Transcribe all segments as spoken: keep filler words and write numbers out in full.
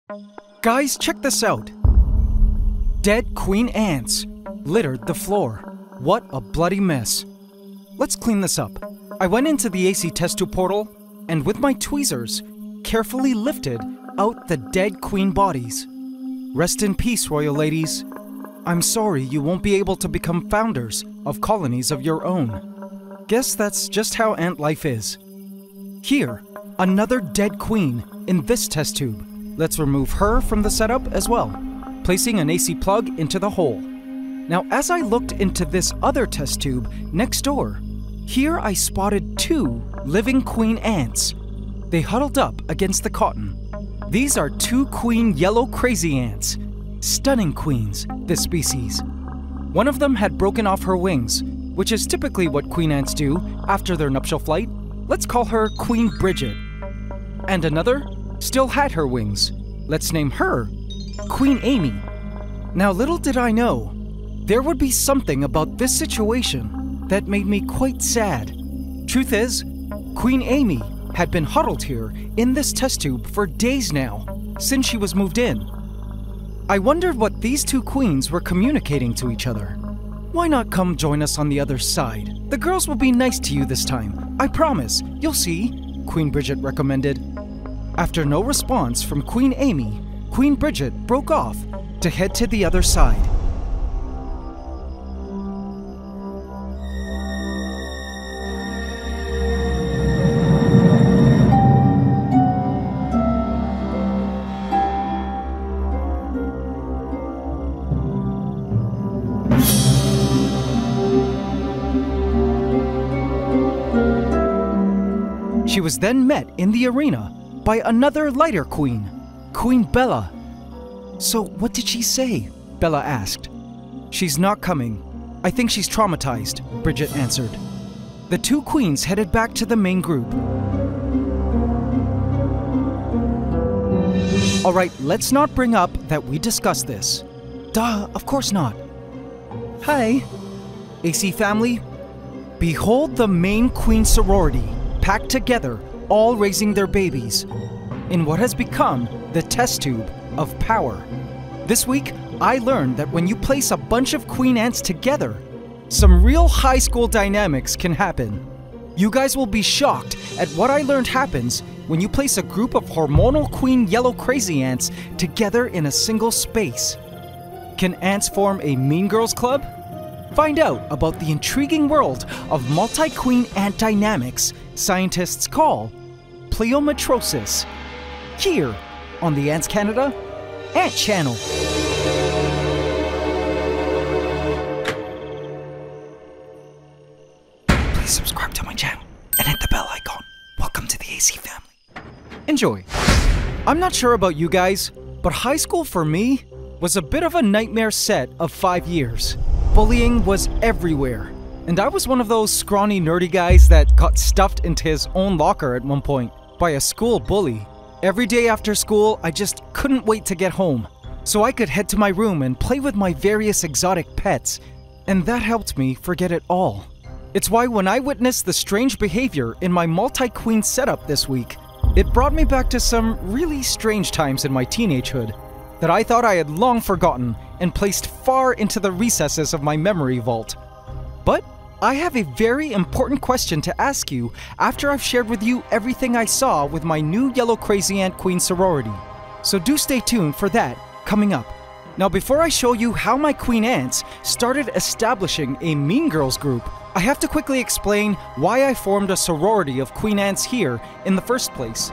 Guys, check this out. Dead queen ants littered the floor. What a bloody mess. Let's clean this up. I went into the A C test tube portal and with my tweezers carefully lifted out the dead queen bodies. Rest in peace, royal ladies. I'm sorry you won't be able to become founders of colonies of your own. Guess that's just how ant life is. Here, another dead queen in this test tube. Let's remove her from the setup as well, placing an A C plug into the hole. Now, as I looked into this other test tube next door, here I spotted two living queen ants. They huddled up against the cotton. These are two queen yellow crazy ants. Stunning queens, this species. One of them had broken off her wings, which is typically what queen ants do after their nuptial flight. Let's call her Queen Bridget. And another still had her wings. Let's name her Queen Amy. Now, little did I know, there would be something about this situation that made me quite sad. Truth is, Queen Amy had been huddled here in this test tube for days now, since she was moved in. I wondered what these two queens were communicating to each other. Why not come join us on the other side? The girls will be nice to you this time. I promise. You'll see, Queen Bridget recommended. After no response from Queen Amy, Queen Bridget broke off to head to the other side. She was then met in the arena by another lighter queen, Queen Bella. So what did she say? Bella asked. She's not coming. I think she's traumatized, Bridget answered. The two queens headed back to the main group. All right, let's not bring up that we discussed this. Duh, of course not. Hi, A C family. Behold the main queen sorority, packed together, all raising their babies, in what has become the test tube of power. This week, I learned that when you place a bunch of queen ants together, some real high school dynamics can happen. You guys will be shocked at what I learned happens when you place a group of hormonal queen yellow crazy ants together in a single space. Can ants form a Mean Girls Club? Find out about the intriguing world of multi-queen ant dynamics scientists call pleometrosis, here on the AntsCanada Ant Channel. Please subscribe to my channel and hit the bell icon. Welcome to the A C family. Enjoy. I'm not sure about you guys, but high school for me was a bit of a nightmare set of five years. Bullying was everywhere, and I was one of those scrawny nerdy guys that got stuffed into his own locker at one point by a school bully. Every day after school, I just couldn't wait to get home, so I could head to my room and play with my various exotic pets, and that helped me forget it all. It's why when I witnessed the strange behavior in my multi-queen setup this week, it brought me back to some really strange times in my teenagehood that I thought I had long forgotten and placed far into the recesses of my memory vault. But I have a very important question to ask you after I've shared with you everything I saw with my new Yellow Crazy Ant Queen sorority. So do stay tuned for that coming up. Now, before I show you how my queen ants started establishing a Mean Girls group, I have to quickly explain why I formed a sorority of queen ants here in the first place.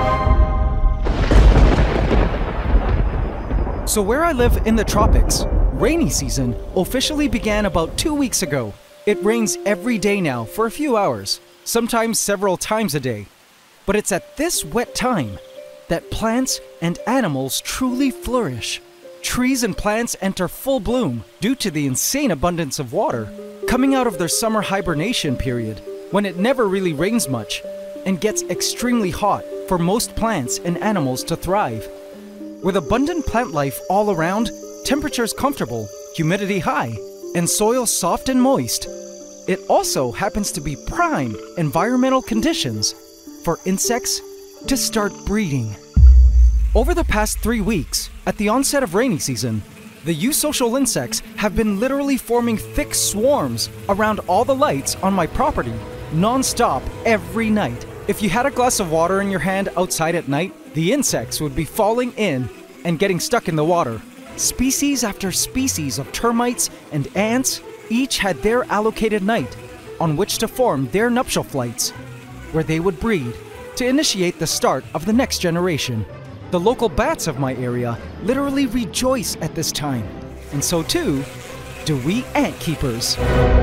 So where I live in the tropics, rainy season officially began about two weeks ago. It rains every day now for a few hours, sometimes several times a day. But it's at this wet time that plants and animals truly flourish. Trees and plants enter full bloom due to the insane abundance of water coming out of their summer hibernation period, when it never really rains much and gets extremely hot for most plants and animals to thrive. With abundant plant life all around, temperatures comfortable, humidity high, and soil soft and moist, it also happens to be prime environmental conditions for insects to start breeding. Over the past three weeks, at the onset of rainy season, the eusocial insects have been literally forming thick swarms around all the lights on my property, non-stop every night. If you had a glass of water in your hand outside at night, the insects would be falling in and getting stuck in the water. Species after species of termites and ants each had their allocated night on which to form their nuptial flights, where they would breed to initiate the start of the next generation. The local bats of my area literally rejoice at this time, and so too do we ant keepers.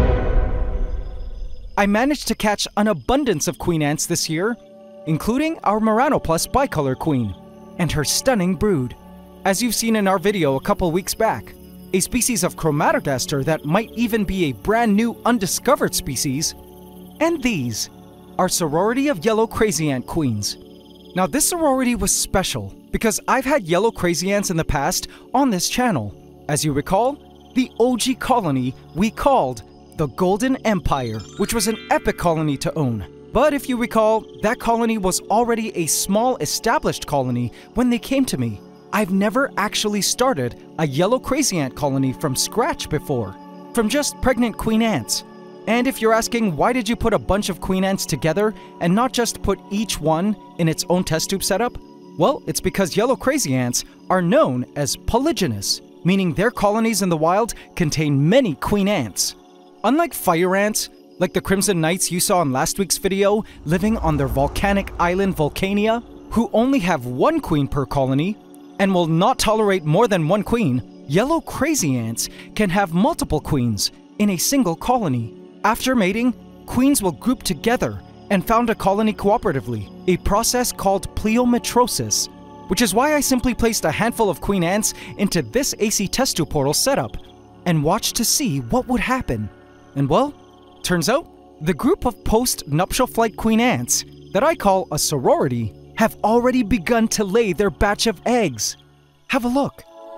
I managed to catch an abundance of queen ants this year, including our Anoplolepis bicolor queen and her stunning brood. As you've seen in our video a couple weeks back, a species of chromatogaster that might even be a brand new undiscovered species, and these are Sorority of yellow crazy ant queens. Now this sorority was special because I've had yellow crazy ants in the past on this channel. As you recall, the O G colony we called the Golden Empire, which was an epic colony to own. But if you recall, that colony was already a small established colony when they came to me. I've never actually started a yellow crazy ant colony from scratch before, from just pregnant queen ants. And if you're asking why did you put a bunch of queen ants together and not just put each one in its own test tube setup? Well, it's because yellow crazy ants are known as polygynous, meaning their colonies in the wild contain many queen ants. Unlike fire ants, like the Crimson Knights you saw in last week's video living on their volcanic island Vulcania, who only have one queen per colony and will not tolerate more than one queen, yellow crazy ants can have multiple queens in a single colony. After mating, queens will group together and found a colony cooperatively, a process called pleometrosis, which is why I simply placed a handful of queen ants into this A C test tube portal setup and watched to see what would happen. And well, turns out the group of post-nuptial flight queen ants that I call a sorority have already begun to lay their batch of eggs. Have a look.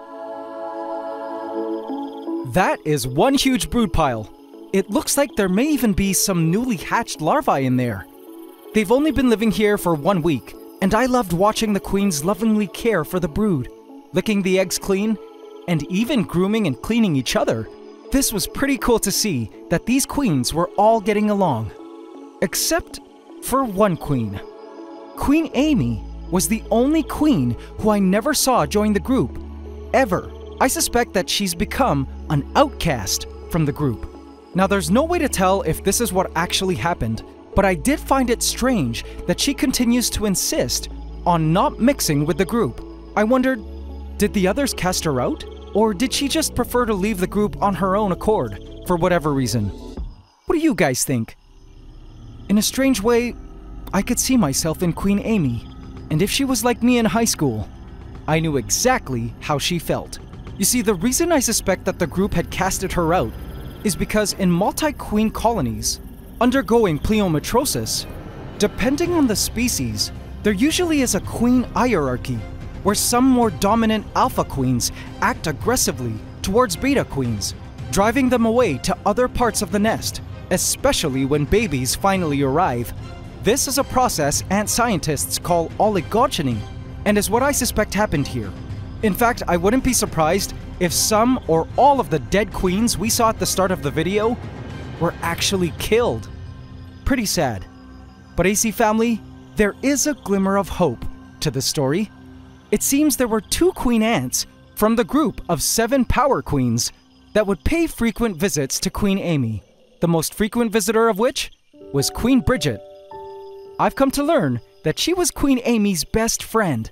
That is one huge brood pile. It looks like there may even be some newly hatched larvae in there. They've only been living here for one week, and I loved watching the queens lovingly care for the brood, licking the eggs clean, and even grooming and cleaning each other. This was pretty cool to see that these queens were all getting along. Except for one queen. Queen Amy was the only queen who I never saw join the group, ever. I suspect that she's become an outcast from the group. Now there's no way to tell if this is what actually happened, but I did find it strange that she continues to insist on not mixing with the group. I wondered, did the others cast her out? Or did she just prefer to leave the group on her own accord, for whatever reason? What do you guys think? In a strange way, I could see myself in Queen Amy, and if she was like me in high school, I knew exactly how she felt. You see, the reason I suspect that the group had casted her out is because in multi-queen colonies undergoing pleometrosis, depending on the species, there usually is a queen hierarchy where some more dominant alpha queens act aggressively towards beta queens, driving them away to other parts of the nest, especially when babies finally arrive. This is a process ant scientists call oligogeny, and is what I suspect happened here. In fact, I wouldn't be surprised if some or all of the dead queens we saw at the start of the video were actually killed. Pretty sad. But A C family, there is a glimmer of hope to the story. It seems there were two queen ants from the group of seven power queens that would pay frequent visits to Queen Amy, the most frequent visitor of which was Queen Bridget. I've come to learn that she was Queen Amy's best friend.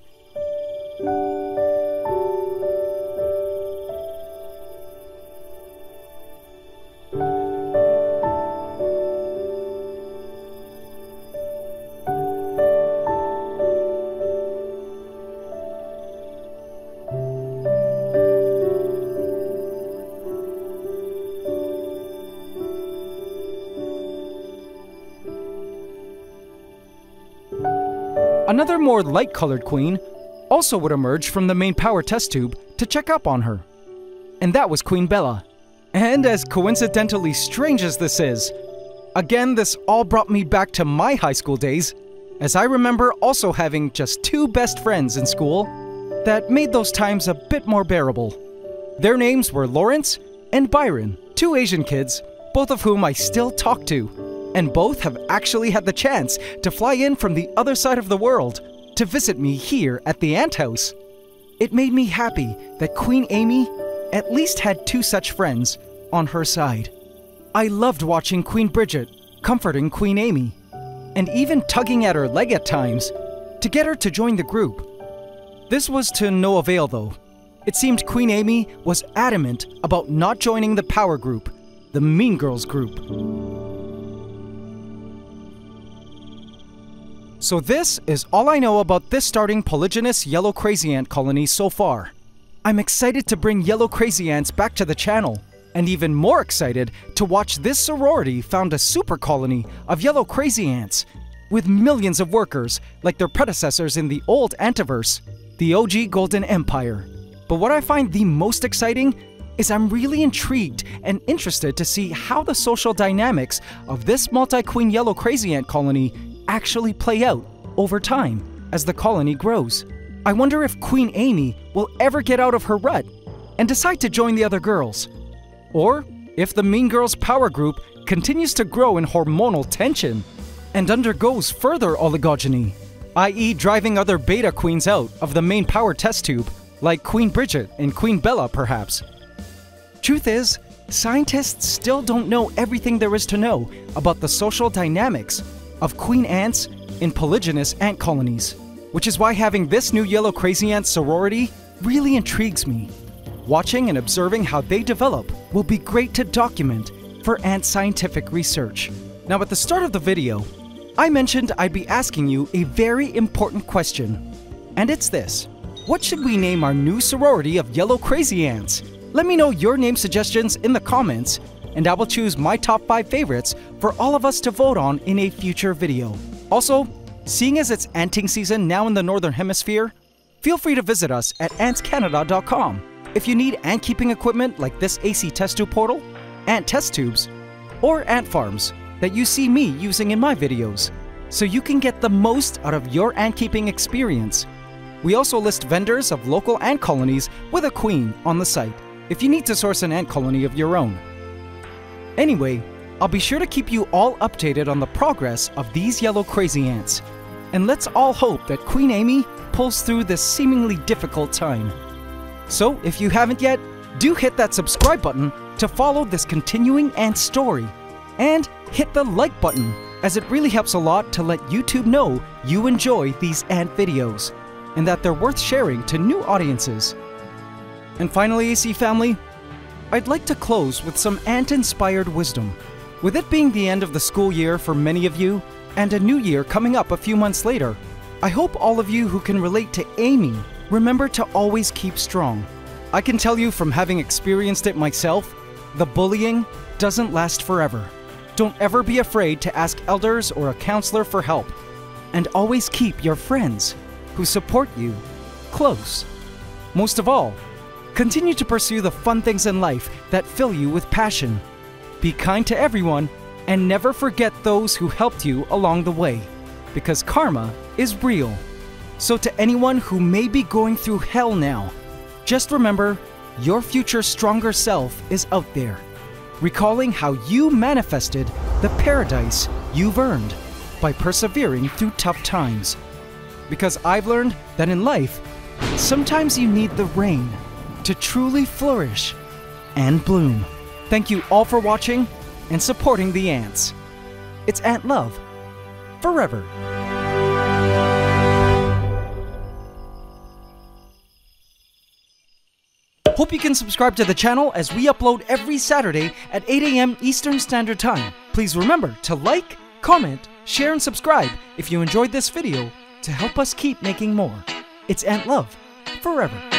Another more light-colored queen also would emerge from the main power test tube to check up on her. And that was Queen Bella. And as coincidentally strange as this is, again this all brought me back to my high school days, as I remember also having just two best friends in school, that made those times a bit more bearable. Their names were Lawrence and Byron, two Asian kids, both of whom I still talk to, and both have actually had the chance to fly in from the other side of the world to visit me here at the Ant House. It made me happy that Queen Amy at least had two such friends on her side. I loved watching Queen Bridget comforting Queen Amy, and even tugging at her leg at times to get her to join the group. This was to no avail though. It seemed Queen Amy was adamant about not joining the power group, the Mean Girls group. So this is all I know about this starting polygynous yellow crazy ant colony so far. I'm excited to bring yellow crazy ants back to the channel, and even more excited to watch this sorority found a super colony of yellow crazy ants with millions of workers like their predecessors in the old Antiverse, the O G Golden Empire. But what I find the most exciting is I'm really intrigued and interested to see how the social dynamics of this multi-queen yellow crazy ant colony actually play out over time as the colony grows. I wonder if Queen Amy will ever get out of her rut and decide to join the other girls, or if the Mean Girls power group continues to grow in hormonal tension and undergoes further oligogeny, that is driving other beta queens out of the main power test tube, like Queen Bridget and Queen Bella perhaps. Truth is, scientists still don't know everything there is to know about the social dynamics of queen ants in polygynous ant colonies, which is why having this new yellow crazy ant sorority really intrigues me. Watching and observing how they develop will be great to document for ant scientific research. Now, at the start of the video, I mentioned I'd be asking you a very important question, and it's this: what should we name our new sorority of yellow crazy ants? Let me know your name suggestions in the comments, and I will choose my top five favorites for all of us to vote on in a future video. Also, seeing as it's anting season now in the Northern Hemisphere, feel free to visit us at Ants Canada dot com if you need ant keeping equipment like this A C test tube portal, ant test tubes, or ant farms that you see me using in my videos, so you can get the most out of your ant keeping experience. We also list vendors of local ant colonies with a queen on the site if you need to source an ant colony of your own. Anyway, I'll be sure to keep you all updated on the progress of these yellow crazy ants, and let's all hope that Queen Amy pulls through this seemingly difficult time. So if you haven't yet, do hit that subscribe button to follow this continuing ant story, and hit the like button, as it really helps a lot to let YouTube know you enjoy these ant videos and that they're worth sharing to new audiences. And finally, A C family, I'd like to close with some ant-inspired wisdom. With it being the end of the school year for many of you, and a new year coming up a few months later, I hope all of you who can relate to Amy remember to always keep strong. I can tell you from having experienced it myself, the bullying doesn't last forever. Don't ever be afraid to ask elders or a counselor for help, and always keep your friends who support you close. Most of all, continue to pursue the fun things in life that fill you with passion. Be kind to everyone, and never forget those who helped you along the way, because karma is real. So to anyone who may be going through hell now, just remember, your future stronger self is out there, recalling how you manifested the paradise you've earned by persevering through tough times. Because I've learned that in life, sometimes you need the rain to truly flourish and bloom. Thank you all for watching and supporting the ants. It's Ant Love, forever. Hope you can subscribe to the channel as we upload every Saturday at eight A M Eastern Standard Time. Please remember to like, comment, share, and subscribe if you enjoyed this video to help us keep making more. It's Ant Love, forever.